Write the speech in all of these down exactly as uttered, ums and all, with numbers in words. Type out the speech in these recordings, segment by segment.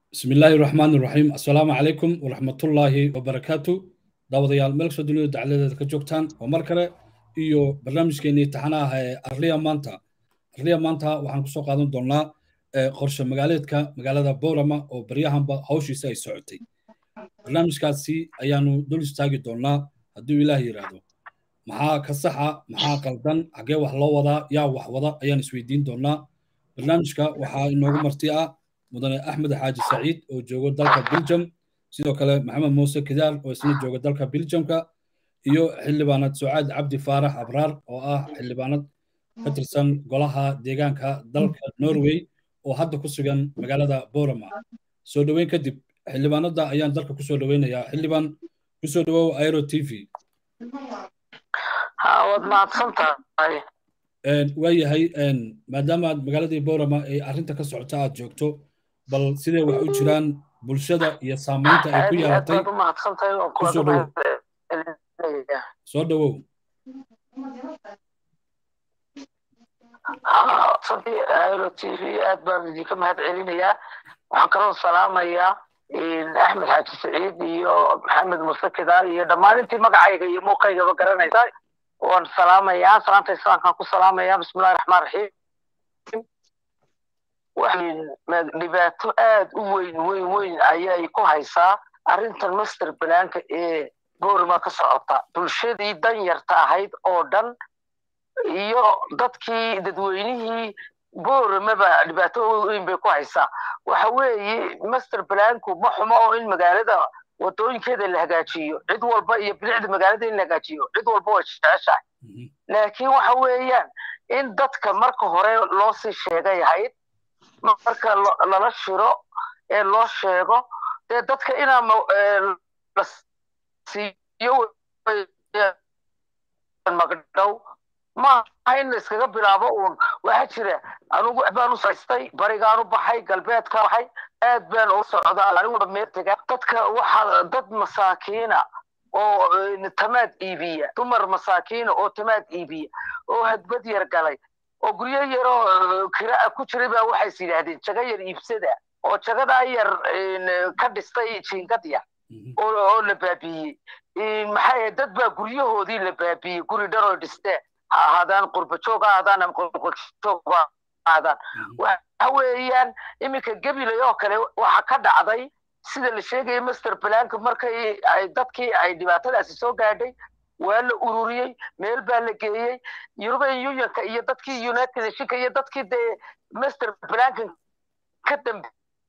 بسم الله الرحمن الرحيم السلام عليكم ورحمة الله وبركاته داوديال ملك سودوليو دعالة كجوكتان ومركلة iyo barnaamijkeeni taxanaha ee Arliya maanta Arliya maanta waxaan ku soo qaadan doonaa qorshe magaaleedka magaalada Boorama oo baryahanba hawshiisa ay socotay barnaamijkaasi ayaanu dul istaagi doonaa haddii Ilaahay yiraahdo maxaa ka saxa maxaa qaldan xagee wax loo wadaa yaa wax wada ayaan isweydiin doonaa barnaamijka waxaa inoogu marti ah mudane Axmed Xaaji Saciid oo jooga dalka Belgium sidoo kale Maxamed Muuse Kidaal oo isna jooga dalka Belgiumka iyo xildhibaanad Sucaad Cabdi Faarax Abraar oo ah xildhibaanad ka tirsan golaha deegaanka dalka Norway oo hadda ku sugan magaalada Boorama soo dhaweyn kadib xildhibaanada ayaan dalka ku soo dhaweynayaa xildhibaan ku soo dhawow Airo T V ها wad mahadsantahay een waayahay een maadaama aad magaaladii Boorama ay arrinta ka socota aad joogto bal sidee wax u jiraan bulshada iyo saameynta ay ku yeelatay aad mahadsantahay oo ku soo dhawow soo dhawow صدي ايرو تي في aad baan idinka mahad celinayaa waxaan kaloo salaamayaa axmed xaaji saciid iyo maxamed muuse kidaal iyo dhammaan intii magacayga iyo muuqaygaba garanaysa waan salaamayaa salaanta islaamkaan ku salaamayaa bismillahi raxmaan raxiim waxaan dhibaato aad u weyn weyn weyn ayay ku haysaa arrintan master planka ee Boorama ka socota bulshadii danyarta ahayd oo dhan iyo dadkii dadweynihii Boorama ba dhibaato weyn bay ku haysaa waxa weeye master planku ma xumo oo in magaalada wadooyinkeeda la hagaajiyo cid walba iyo bilicda magaalada in la hagaajiyo cid walba way jeceshahay laakiin waxa weeyaan in dadka marka hore loo sii sheegay ahayd marka lala shiro ee loo sheego ee dadka inaa la siiyo magdhow ma ahayn la iskaga bilaabo uun waxaa jira anugu baan u saystay barigaan u baxay galbeedka baxay aad baan u socdaa anigu meertaga dadka waxa dad masaakiina oo tamaad iibiya dumar masaakiina oo tamaad iibiya oo hadbad yar galay oo guryo yar oo kira ku jiray baa waxay sidaahdeen jaga yar iibsada oo jagada yar ka dhistay jiingad yar oo la baabiyey maxay dad baa guryahoodii la baabiyey guri dharo dhisteen هذان قرب شوق هذان قرب شوق هذان وحويان إمك قبل يوكل وحكد عضي سيد الشيء مستر بلانك مركي دتكي أي دبعت الأساسو قاعدي ولا أوروري ميل بالكي يروح يويا كي دتكي يونايتد الشيء كي دتكي ده مستر بلانك كتم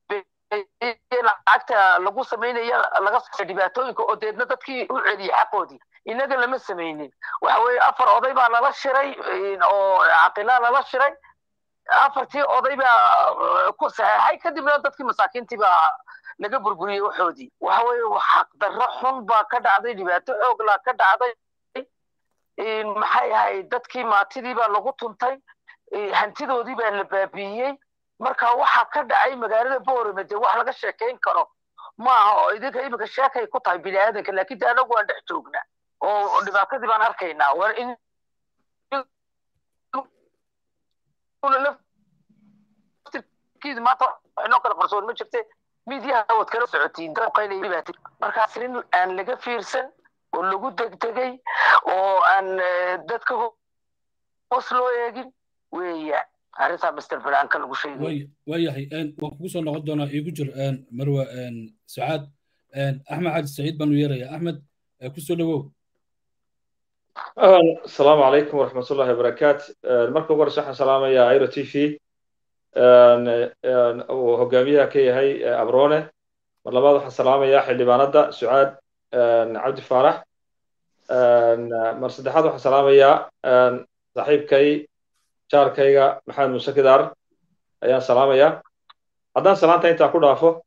lacagta lagu sameeyay laga soo dhibaatooyinka oo deedna dadkii u celiyay xaqoodii inaga lama sameeynin waxa weey afar oday baa lala shiray oo aqila lala shiray afartii oday baa ku saxay kadibna dadkii masaakiintii baa laga burburiyay waxoodii waxa weey xaq darro xun baa ka dhacday dhibaato xoog la ka dhacday in maxay ahay dadkii maatidii baa lagu tuntay hantidoodii baa la baabiyay marka waxa ka dhacay magaalada Boorama de wax laga sheekeyn karo ma aha oo idinka imika sheekay ku tahay bilaadanka laakiin anagu waan dhex joognaa oo dhibaatadii baan arkaynaa war in kid maanta inoo kala qarsoon ma jirte midiyaha wad kala socotiin dadkayna dhibaato marka sirin aan laga fiirsan oo lagu degdegay oo aan dadka hoos loo eegin weeyaa arrinta master planka lagu sheegay way wayahay een waan kugu soo noqon doonaa iigu jir een marwa een Sucaad een Axmed Xaaji Saciid baan u yeerayaa Axmed ku soo dhawow السلام عليكم ورحمة الله وبركاته مركب ورش حنا سلامة يا ايرو تي في وهجامية كي هي أبرونة والله بعض حنا سلامة يا حلي باندا سعاد عبد فرح مرصد حدا حنا سلامة يا صاحب كي شار كيغا محمد موسى كدار يا سلامة يا هذا سلامة أنت أقول عفو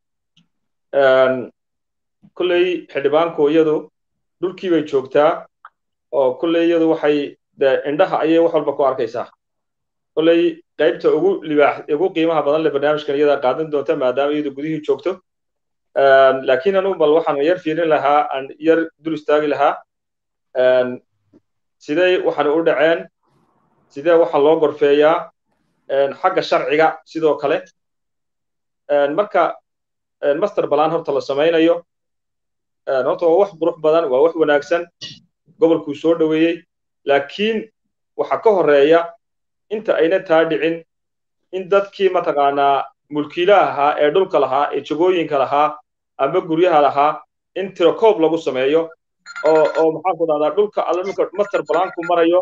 كل حلي بانكو يدو دول كي بيشوكتا oo kulay iyadu waxay indhaha ayay wax walba ku arkaysaa kulay qaybta ugu libaax ugu qiimaha badan ee barnaamijkan iyada qaadan doonta maadaama iyadu gudihii joogto een laakiin anu bal waxaan yar fiirin lahaa aan yar dul istaagi lahaa een sidee waxaan u dhaceen sidee waxa loo gorfeeyaa een xagga sharciga sidoo kale een marka master plan horta la samaynayo horta waa wax qurux badan waa wax wanaagsan gobolkuu soo dhaweeyey laakiin waxa ka horeeya inta ayna taa dhicin in dadkii mataqaanaa mulkiilaha ahaa ee dhulka lahaa ee jagooyinka lahaa ama guryaha lahaa in tirakoob lagu sameeyo oo oo maxaan ku dhahdaa dhulka alla dhulka master planku marayo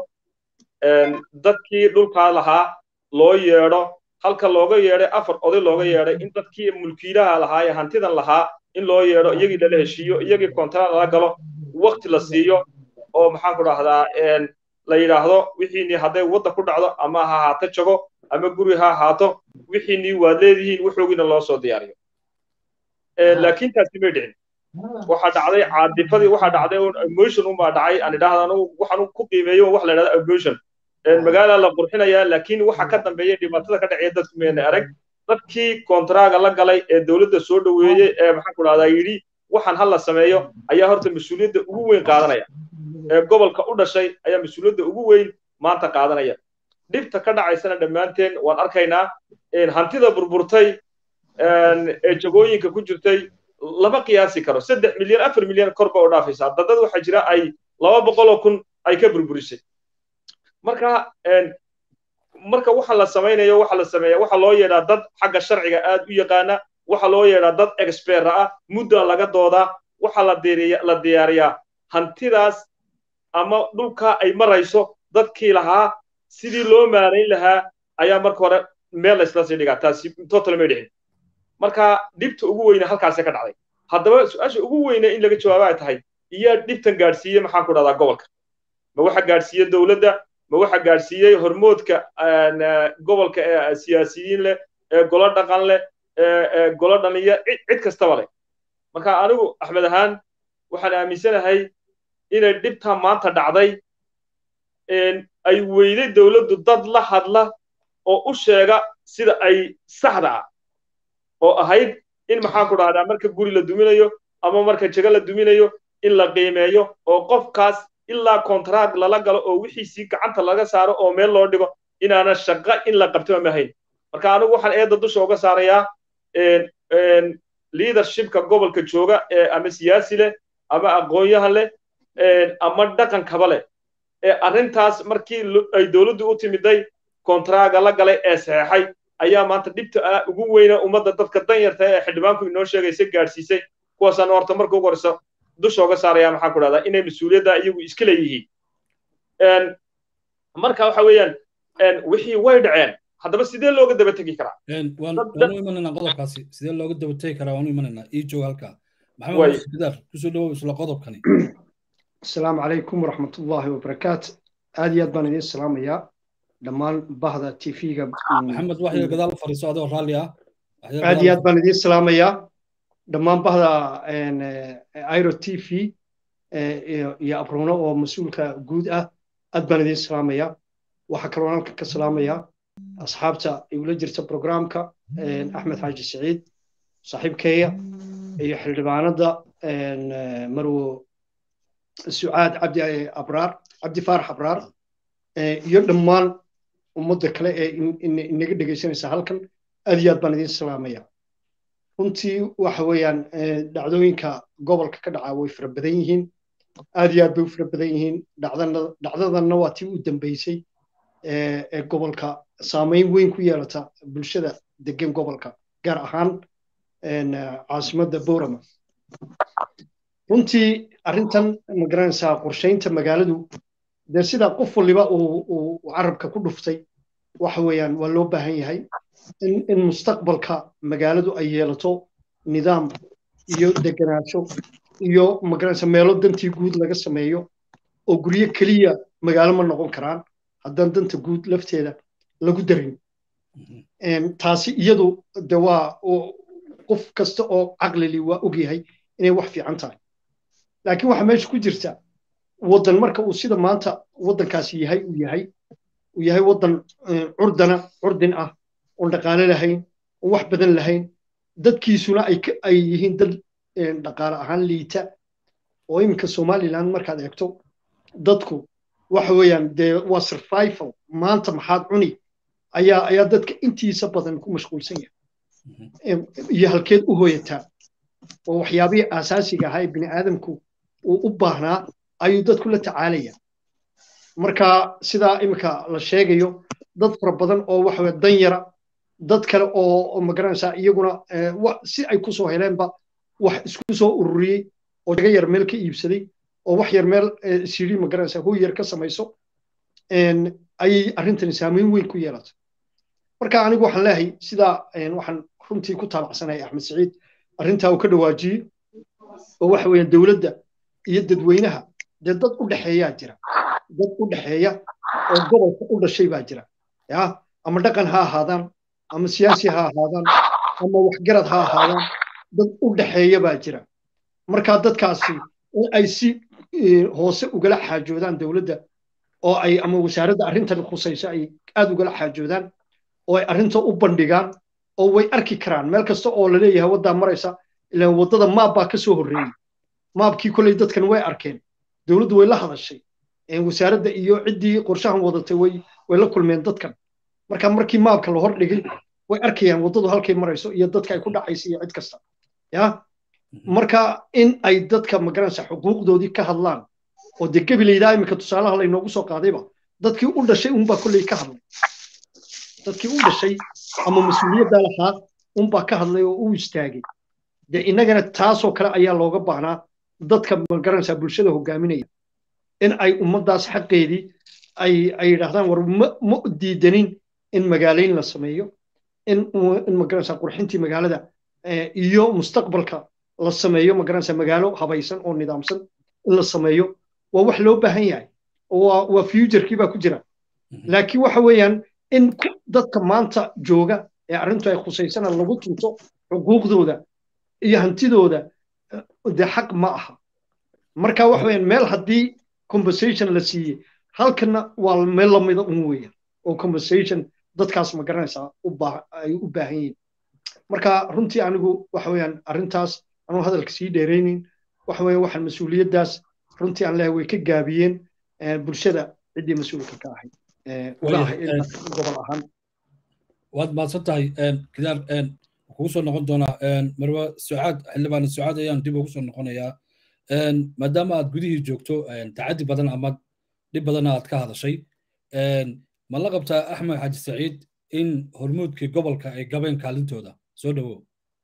dadkii dhulkaa lahaa loo yeedho halka looga yeedhay afar oday looga yeedhay in dadkii mulkiilaha lahaa ee hantidan lahaa in loo yeedho iyagii lala heshiiyo iyagii kontract lala galo waqti la siiyo oo maxaan ku dhahdaa la yidhaahdo wixiinii hadday wadda ku dhacdo ama ha ahaato jago ama guri ha ahaato wixiinii waad leedihiin wuxuugiina loo soo diyaariyo laakiin taasi may dhicin waxaa dhacday caadifadii waxaa dhacday emotion unbaa dhacay aan idhaahda anugu waxaan ku qiimeeyo wax la idhahda emotion magaala la qurxinayaa laakiin waxa ka dambeeya dhibaatada ka dhacaya dadku meena arag dadkii kontraaga la galay ee dowladda soo dhaweeyey ee maxaan ku dhahdaa yidhi waxaan hal la sameeyo ayaa horta mas-uuliyadda ugu weyn qaadanaya ee gobolka u dhashay ayaa mas-uuliyadda ugu weyn maanta qaadanaya dhibta ka dhacaysana dhammaanteen waan arkaynaa hantida burburtay ee jagooyinka ku jirtay lama qiyaasi karo saddex milyan afar milyan korba u dhaafaysaa dadad waxaa jira ay laba boqoloo kun ay ka burburisay marka marka waxa la samaynayo waxa la sameeya waxa loo yeedhaa dad xagga sharciga aad u yaqaana waxa loo yeedhaa dad expert ah muddo laga doodaa waxa la diyaariyaa la diyaariyaa hantidaas ama dhulka ay marayso dadkii lahaa sidii loo maarayn lahaa ayaa marka hore meel la isla sii dhigaa taasi total ma dhicin marka dhibta ugu weyne halkaasay ka dhacday haddaba su-aasha ugu weyne in laga jawaabo ay tahay iyaa dhibtan gaadhsiiyey maxaan ku dhahdaa gobolka ma waxa gaadhsiiyey dowladda ma waxa gaadhsiiyey hormoodka gobolka ee siyaasiyiin leh ee golo dhaqan leh ee golo dhalinya cid kastaba leh marka anigu axmed ahaan waxaan aaminsanahay inay dhibtan maanta dhacday ay weyday dowladdu dad la hadla oo u sheega sida ay saxda ah oo ahayd in maxaan ku dhahdaa marka guri la duminayo ama marka jago la duminayo in la qiimeeyo oo qofkaas ilaa contract lala galo oo wixiisii gacanta laga saaro oo meel loo dhigo inaana shaqo in la qabto ma ahayn marka anigu waxaan eedda dusha uga saarayaa leadershipka gobolka jooga ee ama siyaasi leh ama aqoon-yahan leh ama dhaqankaba leh ee arrintaas markii ay dowladdu u timiday kontraaga la galay ee saxeexay ayaa maanta dhibta ugu weyna ummadda dadka danyarta ee xildhibaanku inoo sheegaysa gaadhsiisay kuwaasaan horta marka ugu horeysa dusha uga saaraya maxaan ku dhahdaa inay mas-uuliyadda iyagu iska leeyihiin marka waxa weeyaan wixii way dhaceen haddaba sidee looga daba tegi karaa waanu imanaynaa qodobkaasi sidee looga daba tegi karaa waanu imanaynaa ii joog halkaa maxamed bidaar kusoo dhawow isla qodobkani asalaamu calaykum waraxmatullaahi wabarakaatu aad iyo aad baan idiin salaamayaa dhammaan bahda t v-ga maxamed waxay gadaal fariiso adoo raalli ah aad iyo aad baan idiin salaamayaa dhammaan bahda airo t v iyo abruno oo mas-uulka guud ah aad baan idiin salaamayaa waxaa kaloo halka ka salaamayaa asxaabta igula jirta programka axmed xaaji saciid saaxiibkeeya iyo xildhibaanada marwo sucaad cabdi abraar cabdi faarax abraar iyo dhammaan ummadda kale ee inaga dhegaysanaysa halkan aad iyo aad baan idiin salaamayaa runtii waxa weeyaan dhacdooyinka gobolka ka dhaca way fara badan yihiin aad iyo aad bay u fara badan yihiin dhacdadanna waa tii u dambeysay ee gobolka saamayn weyn ku yeelata bulshada degan gobolka gaar ahaan caasimadda boorama runtii arrintan ma garanaysaa qorshaynta magaaladu dee sidaa qof waliba uu carabka ku dhuftay waxa weeyaan waa loo baahan yahay in mustaqbalka magaaladu ay yeelato nidaam iyo deganaansho iyo ma garanaysaa meelo dantii guud laga sameeyo oo guryo keliya magaalo ma noqon karaan haddaan danta guud lafteeda lagu darin taasi iyadu de waa qof kasta oo caqlili waa ogyahay inay wax fiican tahay laakiin waxa meesha ku jirta waddan marka uu sida maanta waddankaasi yahay uu yahay uu yahay waddan curdana curdin ah oon dhaqaale lahayn oon wax badan lahayn dadkiisuna ay yihiin dad dhaqaale ahaan liita oo iminka somaliland markaad eegto dadku waxa weeyaan dee waa survival maanta maxaad cuni ayaa ayaa dadka intiisa badan ku mashquulsan yahay iyo halkeed u hooyataa oo waxyaabihii aasaasiga ahaa ee bini aadamku uu u baahnaa ayuu dadku la tacaalaya marka sidaa imika la sheegayo dad fara badan oo waxa weeye dan yara dad kale oo magaranaysaa iyaguna si ay ku soo heleenba wax isku soo ururiyey oo jaga yar meel ka iibsaday oo wax yar meel siri magaranaysaa hooy yar ka samayso ayay arrintani saameyn weyn ku yeelatay marka anigu waxaan leeyahay sidaa waxaan runtii ku taabacsanaya axmed saciid arrintaa uu ka dhawaajiyey oo waxa weeyaan dowladda iyo dadweynaha dee dad u dhexeeyaa jira dad u dhexeeya oo gobolka u dhashay baa jira ya ama dhaqan ha ahaadaan ama siyaasi ha ahaadaan ama waxgarad ha ahaadaan dad u dhexeeya baa jira marka dadkaasi in ay si hoose ugala xaajoodaan dowladda oo ay ama wasaaradda arrintan khusayso ay aad ugala xaajoodaan oo ay arrinta u bandhigaan oo way arki karaan meel kasta oo la leeyahay waddaa maraysa ilaan waddada maab baa ka soo horreeyey maabkii kolley dadkan way arkeen dowladdu way la hadashay wasaaradda iyo ciddii qorshahan wadatay way way la kulmeen dadkan marka markii maabka la hor dhigay way arkayaan waddadu halkay marayso iyo dadka ay ku dhacaysa iyo cid kasta ya marka in ay dadka magaranaysa xuquuqdoodii ka hadlaan oo dee gabilaydaa iminka tusaalaha laynoogu soo qaadayba dadkii u dhashay unbaa kolley ka hadlay dadkii u dhashay ama mas-uuliyadda lahaa unbaa ka hadlay oo u istaagay dee innagana taasoo kale ayaa looga baahnaa dadka magaranaysaa bulshada hogaaminaya in ay ummaddaas xaqeedii ay ay yidhaahdaan war ma ma diidanin in magaalayn la sameeyo in in magaranaysaa qurxintii magaalada iyo mustaqbalka la sameeyo magaranaysaa magaalo habaysan oo nidaamsan in la sameeyo waa wax loo baahan yahay waa waa future-kii baa ku jira laakiin waxa weeyaan in dadka maanta jooga ee arrintu ay khusaysana lagu tunto xuquuqdooda iyo hantidooda dee xaq ma aha marka waxa weeyaan meel haddii compensation la siiyey halkana waa meel lamida un weeyaan oo compensation dadkaas ma garanaysaa ay u baahan yihiin marka runtii anigu waxa weeyaan arrintaas anuu hadalka sii dheeraynin waxa weeyaan waxaan mas-uuliyaddaas runtii aan leeyahay way ka gaabiyeen bulshada ciddii mas-uulka ka ahayd gobol ahaan waad mahadsan tahay kidaar kugu soo noqon doonaa marwa sucaad xildhibaan sucaad ayaan dib ugu soo noqonayaa maadaama aad gudihii joogto tacaddi badan ama dhib badan aad ka hadashay ma la qabtaa axmed xaaji saciid in hormuudkii gobolka ay gabeen kaalintooda soo dhawow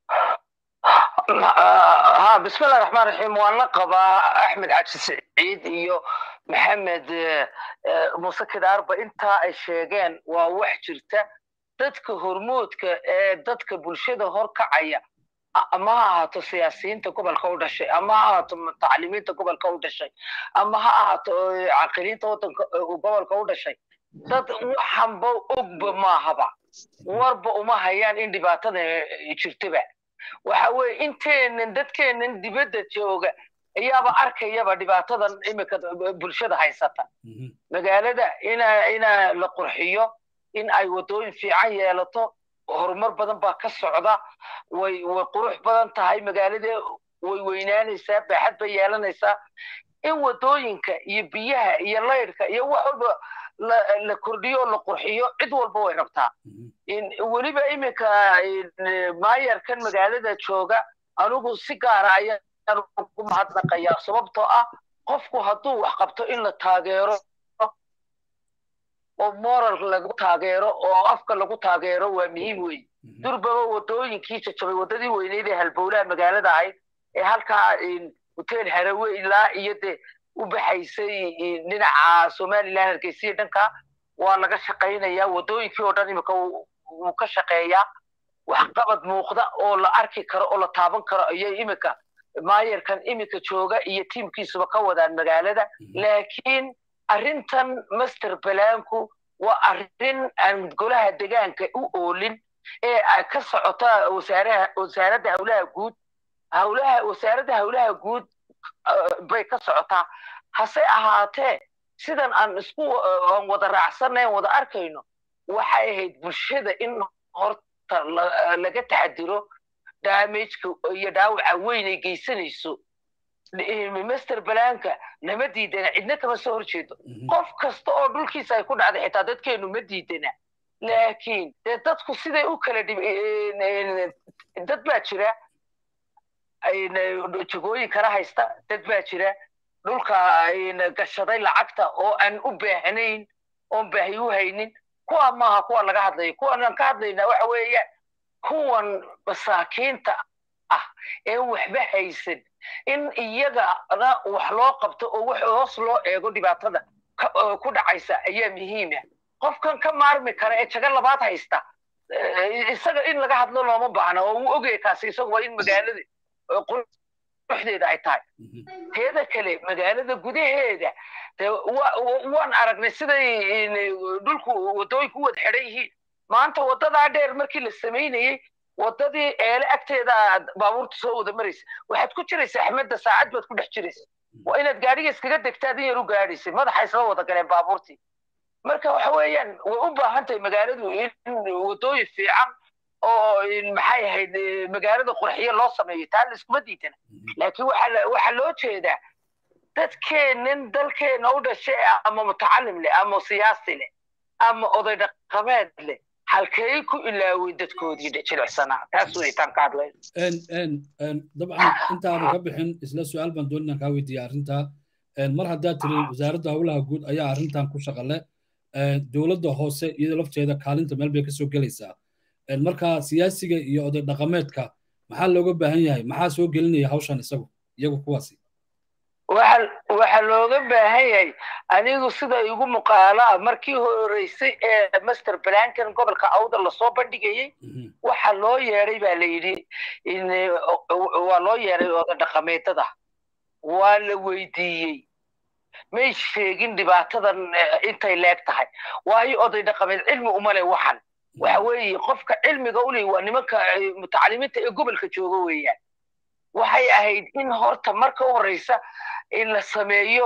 ها بسم الله الرحمن الرحيم وانا قبا احمد عبد السعيد iyo maxamed muuse kidaarba inta ay sheegeen waa wax jirta dadka hormuudka ee dadka bulshada horkacaya ama ha ahaato siyaasiyiinta gobolka u dhashay ama ha ahaato tacliimiinta gobolka u dhashay ama ha ahaato caqiliinta wadanka gobolka u dhashay dad waxanba ogba maahaba warba uma hayaan in dhibaatada jirtaba waxa weeye inteenan dadkeenan dibadda jooga ayaaba arkayaba dhibaatadan imika bulshada haysata magaalada ina ina la qurxiyo in ay wadooyin fiican yeelato horumar badan baa ka socda way way qurux badan tahay magaalada way weynaanaysaa baaxad bay yeelanaysaa in wadooyinka iyo biyaha iyo laydhka iyo wax walba la kordhiyo la qurxiyo cid walba way rabtaa in weliba imika maayarkan magaalada jooga anigu si gaara ayaan ku mahadnaqayaa sababtoo ah qofku hadduu wax qabto in la taageero oo moral lagu taageero oo afka lagu taageero waa muhiim weyn durbaba wadooyinkii jajabay wadadii weyneyd ee halbowlaha magaalada ahayd ee halkaa hotel harawe ilaa iyo dee u baxaysay dhinaca somaliland hargeysa dhanka waa laga shaqaynayaa wadooyinkii oo dhan imika uu ka shaqeeyaa waxqabad muuqda oo la arki karo oo la taaban karo ayay imika maayarkan imika jooga iyo tiimkiisuba ka wadaan magaalada laakiin arrintan master balaanku waa arrin aan golaha deegaanka u oolin ee ka socota wasaaraha wasaaradda howlaha guud howlaha wasaaradda howlaha guud bay ka socotaa hase ahaatee sidan aan isku wada raacsanayn wada arkayno waxay ahayd bulshada in horta laga taxadiro damage-ka iyo dhaawaca weyn ay geysanayso master balaanka nama diidana cidna kama soo horjeedo qof kasta oo dhulkiisa ay ku dhacday xitaa dadkeenu ma diidana laakiin dee dadku siday u kala dhib dad baa jira jagooyin kala haysta dad baa jira dhulka gashaday lacagta oo aan u baahnayn oon baahi u haynin kuwa maaha kuwa laga hadlayo kuwan aan ka hadlaynaa waxa weeyaan kuwan masaakiinta ah ee waxba haysan in iyagana wax loo qabto oo wax hoos loo eego dhibaatada ku dhacaysa ayaa muhiim ah qofkan ka maarmi kara ee jaga labaad haysta isaga in laga hadlo looma baahna oo uu ogyahay kaasi isagu waa in magaalada quruxdeeda ay tahay teeda kale magaalada gudaheeda waan aragnay siday dhulku wadooyinku wada xidhan yihiin maanta wadadaa dheer markii la samaynayey wadadii eele agteeda baabuurta soo wada maraysa waxaad ku jiraysa axmedda saacad baad ku dhex jiraysa waa inaad gaadhiga iskaga degtaad in yar u gaadhaysay madaxa isla wada galeen baabuurtii marka waxa weeyaan way u baahan tahay magaaladu in wadooyin fiican oo maxay ahayd magaalada qurxiyo loo sameeyo taa la iskuma diidana laakiin waxaa loo jeedaa dadkeennan dalkeena u dhashay ama mutacalim leh ama siyaasi leh ama oday dhaqameed leh halkay ku ilaaway dadkoodii jilicsanaa taas way tan ka hadlay en en en dabcan intaanu ka bixin isla su'aal baan doonaa ka weydiiyay arrinta mar haddaa tiri wasaaradda howlaha guud ayaa arrintan ku shaqale dowladda hoose iyada lafteeda kaalinta meel bay ka soo gelaysaa marka siyaasiga iyo oday dhaqameedka maxaa looga baahan yahay maxaa soo gelinaya hawshan isagu iyagu kuwaasi waxa looga baahan yahay anigu sida igu muqaalaa markii horeysay ee master plankan gobolka awdal lasoo bandhigayey waxa loo yeedhay baa la yidhi waa loo yeedhay oday dhaqameedada waa la weydiiyey may sheegin dhibaatadan intay leeg tahay waayo oday dhaqameed cilmi uma leh waxan waxa weeye qofka cilmiga u leh waa nimanka mutacalimiinta ee gobolka jooga weeyaan waxay ahayd in horta marka u horeysa in la sameeyo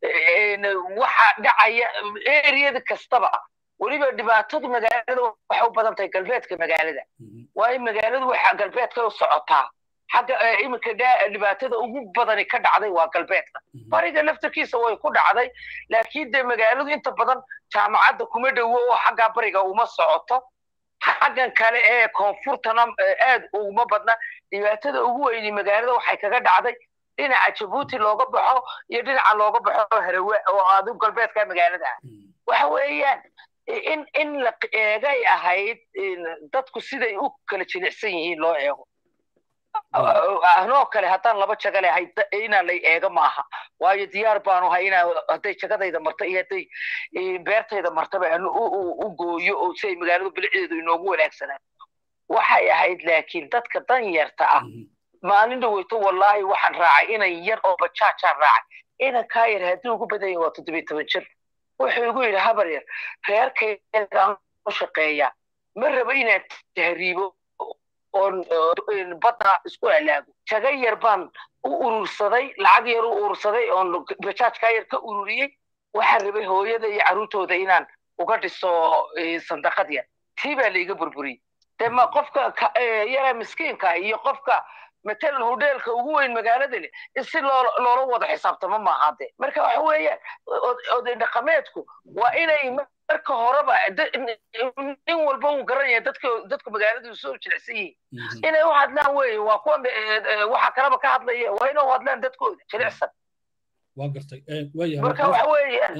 waxa dhacaya eriyada kastaba weliba dhibaatadu magaalada waxay u badan tahay galbeedka magaalada waayo magaaladu waxa galbeedka u socotaa xagga iminka dhibaatada ugu badani ka dhacday waa galbeedka bariga laftarkiisa way ku dhacday laakiin de magaaladu inta badan jaamacadda kuma dhowo oo xagga bariga uma socoto xaggan kale ee koonfurtana aad uguma badna dhibaatada ugu weyni magaalada waxay kaga dhacday dhinaca jabuuti looga baxo iyo dhinaca looga baxo harawe oo aadu galbeedka magaalada waxa weeyaan in in la eegay ahayd dadku siday u kala jilicsan yihiin loo eego anoo kale haddaan laba jaga lehay inaan lay eego maaha waayo diyaar baanu hay inaa hadday jagadayda marta iyo hadday beertayda martaba aan u gooyo oo si ay magaaladu bilicdeedu inoogu wanaagsanaan waxay ahayd laakiin dadka dan yarta ah maalin dhaweyto wallaahi waxaan raacay inan yar oo bajaajaan raacay inan kaa yar haddii ugu badan yahay waa toddobiyo toban jir wuxuu igu yidhi habar yar reerkaygaan u shaqeeyaa ma rabo inaan tahriibo oon badda isku halaago jaga yar baan u urursaday lacag yar u urursaday oon bajaajkaa yar ka ururiyey waxaan rabay hooyada iyo carruurtooda inaan uga dhiso sandaqad yar tii baa layga burburiyey dee ma qofka yara miskiinka iyo qofka matalan hodheelka ugu weyn magaalada leh in si loola wada xisaabtamo maaha de marka waxa weeyaan oday dhaqameedku waa inay marka horeba nin walba uu garanaya dadka dadka magaaladu soo jilicsan yihiin inay u hadlaan weeye waa kuwan waxa kaleba ka hadlaya waa inay u hadlaan dadkooda jilicsan waa gartay waayahay marka waxa weeyaan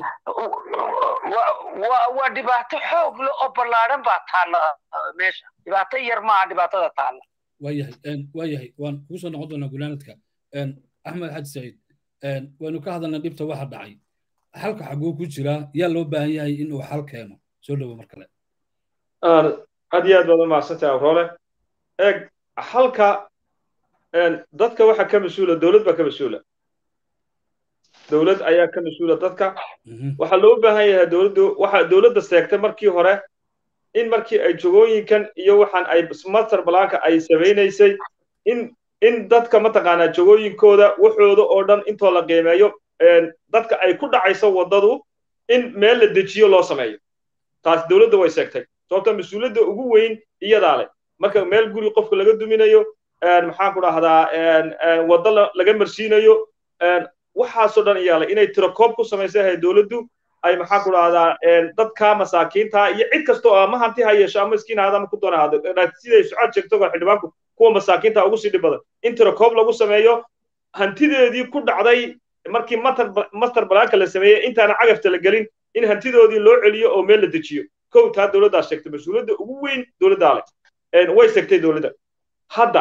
waa dhibaato xoog leh oo ballaaran baa taalla meesha dhibaato yar maaha dhibaatada taalla waayahay waayahay waan kugu soo noqon doonaa gulaanadka axmed xaji saciid waynu ka hadalnay dhibta waxa dhacay halka xaguu ku jira yaa loo baahan yahay in uu xal keeno soo dhowo mar kale aad iyo aad baad u mahadsantahay awroole eeg halka dadka waxa ka mas-uula dowlad baa ka mas-uula dowlad ayaa ka mas-uula dadka waxaa loo baahan yahay dowladdu waxa dowladda seegtay markii hore in markii ay jogooyinkan iyo waxaan ay master balaanka ay samaynaysay in in dadka mataqaanaa jogooyinkooda waxooda oo dhan intoo la qiimeeyo dadka ay ku dhacayso waddadu in meel la dejiyo loo sameeyo taas dowladda way seegtay sababta mas-uuliyadda ugu weyn iyadaa leh marka meel guri qofka laga duminayo maxaan ku dhahdaa waddo laga marsiinayo waxaasoo dhan iyaa leh inay tiro koob ku samaysahay dowladdu ay maxaa ku dhahdaa dadka masaakiinta iyo cid kasta oo ama hanti ha yeesho ama miskiin ahaada ama ku doona ahaado siday sucaad sheegto xildhibaanku kuwa masaakiinta ugu sii dhib badan in tirakoob lagu sameeyo hantideedii ku dhacday markii master balaanka la sameeyey intaana cagafta la gelin in hantidoodii loo celiyo oo meel la dejiyo kow taa dowladdaa sheegtay mas-uuliyadda ugu weyn dowladdaa leh way segtay dowladda hadda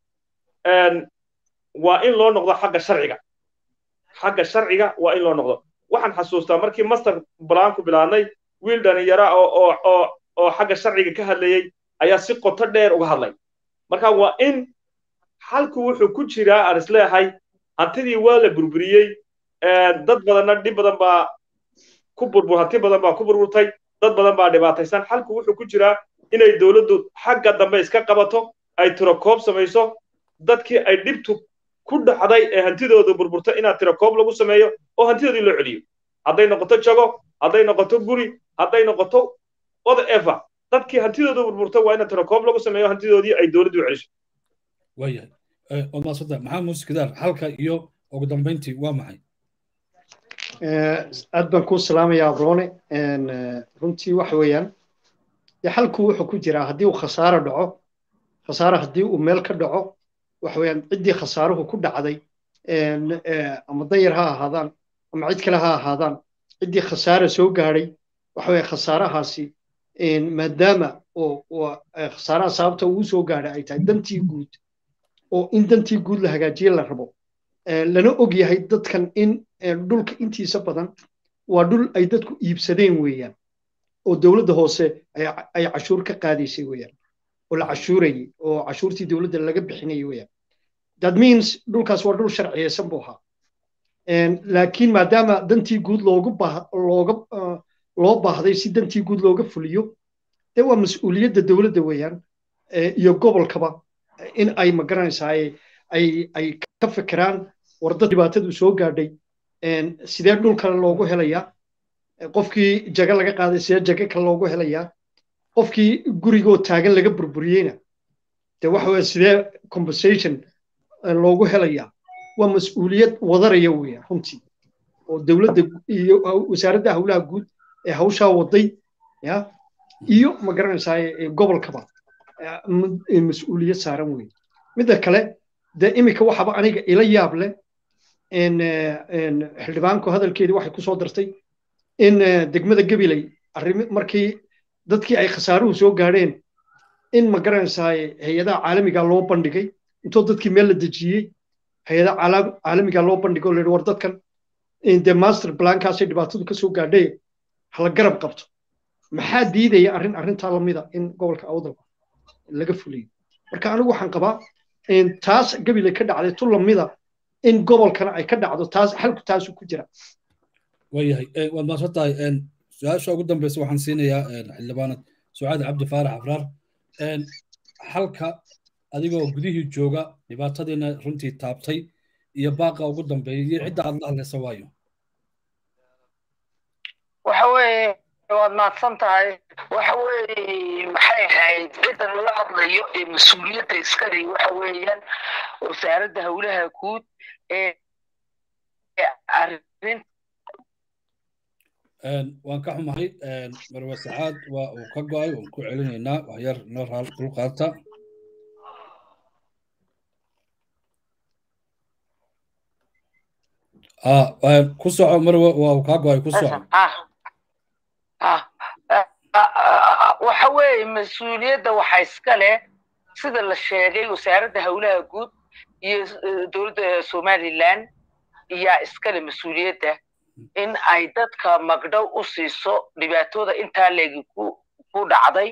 waa in loo noqdo xagga sharciga xagga sharciga waa in loo noqdo waxaan xasuustaa markii master balaanku bilaanay wiil dhalinyara oo oo oo xagga sharciga ka hadlayay ayaa si qoto dheer uga hadlay marka waa in xalku wuxuu ku jiraa aan isleeyahay hantidii waa la burburiyey dad badanna dhib badan baa ku burbur hanti badan baa ku burburtay dad badan baa dhibaataysan xalku wuxuu ku jiraa inay dowladdu xagga dambe iska qabato ay tirakoob samayso dadkii ay dhibtu ku dhacday ee hantidooda burburta inaad tirakoob lagu sameeyo oo hantidoodii loo celiyo hadday noqoto jago hadday noqoto guri hadday noqoto whatever dadkii hantidooda burburta waa inaad tirakoob lagu sameeyo hantidoodii ay dowladdu u celiso waayahay waad maasanta maxamed muuse kidaar halka iyo ugu dambeyntii waa maxay aad baan kuu salaamayaa abrone runtii waxa weeyaan xalku wuxuu ku jiraa haddii uu khasaaro dhaco khasaaro haddii uu meel ka dhaco waxa weeyaan ciddii khasaaruhu ku dhacday ama danyar ha ahaadaan ama cid kale ha ahaadaan ciddii khasaara soo gaadhay waxa weeye khasaarahaasi maadaama oo khasaaraha sababta uu soo gaadhay ay tahay dantii guud oo in dantii guud la hagaajiye la rabo lana og yahay dadkan in dhulka intiisa badan waa dhul ay dadku iibsadeen weeyaan oo dowladda hoose ay cashuur ka qaadaysay weeyaan oo la cashuurayay oo cashuurtii dowladda laga bixinayay weeyaan that means dhulkaas waa dhul sharciyeysan buu ahaa laakiin maadaama dantii guud loogu looga loo baahday si dantii guud looga fuliyo dee waa mas-uuliyadda dowladda weeyaan iyo gobolkaba in ay magaranaysaa ay ay ka fikiraan warda dhibaatadu soo gaadhay sidee dhul kale loogu helayaa qofkii jaga laga qaaday sidee jaga kale loogu helayaa qofkii gurigoo taagan laga burburiyeyna dee waxa weeye sidee compensation loogu helayaa waa mas-uuliyad wadaraya weeyaan runtii oo dowladda iyo wasaaradda howlaha guud ee hawshaa waday ya iyo magaranaysaa gobolkaba mas-uuliyad saaran weeye midda kale dee iminka waxaba aniga ila yaab leh xildhibaanku hadalkeedii waxay kusoo dartay in degmada gabiley arrimi markii dadkii ay khasaaruhu soo gaadheen in magaranaysaa hay-adaha caalamiga loo bandhigay intoo dadkii meel la dejiyey hay-adaha caalamiga loo bandhigo o la yidhi war dadkan dee master plankaasay dhibaatadu ka soo gaadhay hala garab qabto maxaa diidaya arrin arrintaa lamida in gobolka awdalka laga fuliyo marka anigu waxaan qabaa taas gabiley ka dhacday tu lamida in gobolkana ay ka dhacdo taas xalku taasu ku jira waayahay waad maasan tahay su-aasha ugu dambeysa waxaan siinayaa xildhibaanad sucaad cabdi faarax afraar halka adigoo gudihii jooga dhibaatadiina runtii taabtay iyo baaqa ugu dambeeya iyo cidda aad la hadlaysa waayo waxa weeye waad mahadsan tahay waxa weeye maxay ahayd cidda lala hadlayo ee mas-uuliyadda iskale waxa weeyaan wasaaradda howlaha guud ee arrin waan ka xumahay marwe sacaad waa uu ka go-ay waan ku celinaynaa waxyar noo raal dulqaata ku soco marwe waa uu kaa go-ay ku soco waxa weeye mas-uuliyadda waxa iska leh sida la sheegay wasaaradda howlaha guud iyo dowladda somaliland iyaa iska leh mas-uuliyadda in ay dadka magdhow u siiso dhibaatooda intaa leegi ku dhacday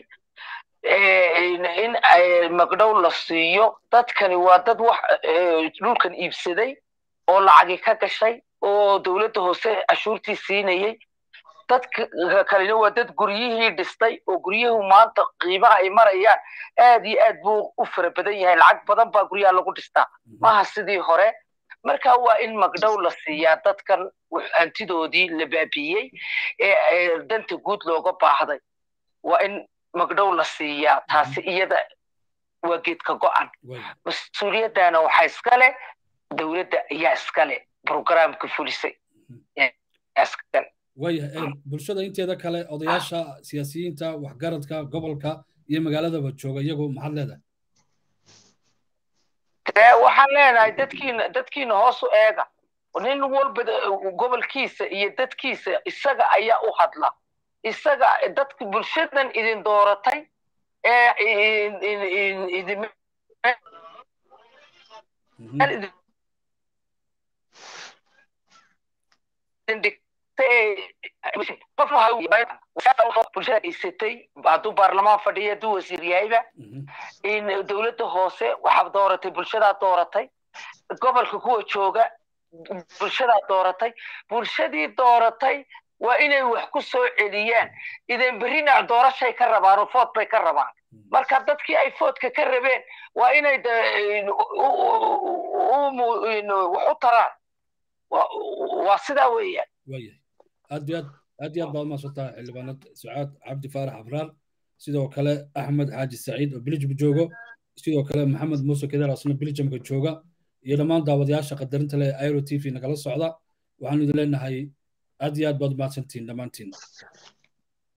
in ay magdhow la siiyo dadkani waa dad wax dhulkan iibsaday oo lacagi ka gashay oo dowladda hoose cashuurtii siinayay dadka kalena waa dad guryihii dhistay oo guryuhu maanta qiimaha ay marayaan aad iyo aad buu u fara badan yahay lacag badan baa guryaha lagu dhistaa maaha sidii hore marka waa in magdhow la siiyaa dadkan hantidoodii la baabiyey ee danta guud looga baahday waa in magdhow la siiyaa taasi iyada waa geedka go-an mas-uuliyaddana waxaa iska leh dowladda ayaa iska leh programka fulisay waayahay bulshada inteeda kale odayaasha siyaasiyiinta waxgaradka gobolka iyo magaaladaba jooga iyagu maxaad leedahay waxaan leenahay dadkiina dadkiina hoos u eega nin walba gobolkiisa iyo dadkiisa isaga ayaa u hadla isaga dadka bulshadan idin dooratay ee idin qof bulshada haysatay hadduu baarlamaan fadhiya hadduu wasiir yahayba in dowladda hoose waxaa dooratay bulshadaa dooratay gobolka kuwa jooga bulshadaa dooratay bulshadii dooratay waa inay wax ku soo celiyaan idan berrina doorashay ka rabaan oo food bay ka rabaan marka dadkii ay foodka ka rabeen waa inay wax u taraan waa sidaa weeyaan aad iyo aad aad iyo aad baad mahadsantahay xildhibaanad Sucaad Cabdi Faarax Abraar sidoo kale Axmed Xaaji Saciid oo Biljam joogo sidoo kale Maxamed Muuse Kedaar asna Biljamka jooga iyo dhammaan daawadayaasha qadarinta leh Airo T V nagala socda waxaan idin leenahay aad iyo aad baad mahadsantihiin dhammaantiin